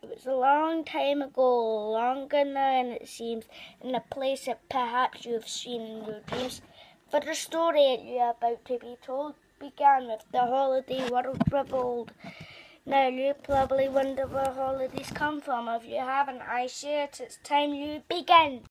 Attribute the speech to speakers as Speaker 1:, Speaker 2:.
Speaker 1: It was a long time ago, longer than it seems, in a place that perhaps you have seen in your dreams. For the story that you are about to be told began with the holiday world revolved. Now you probably wonder where holidays come from. If you haven't, I share it. It's time you begin.